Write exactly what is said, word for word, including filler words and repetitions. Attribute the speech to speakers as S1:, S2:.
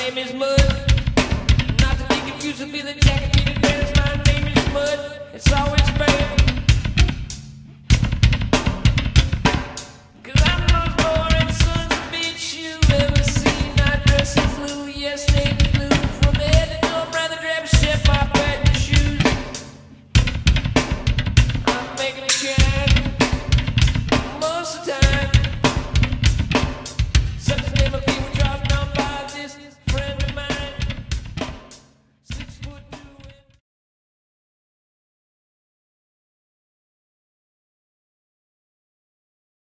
S1: name is Mud. Not to be confused with the jacket, be the dance. My name is Mud. It's always bad.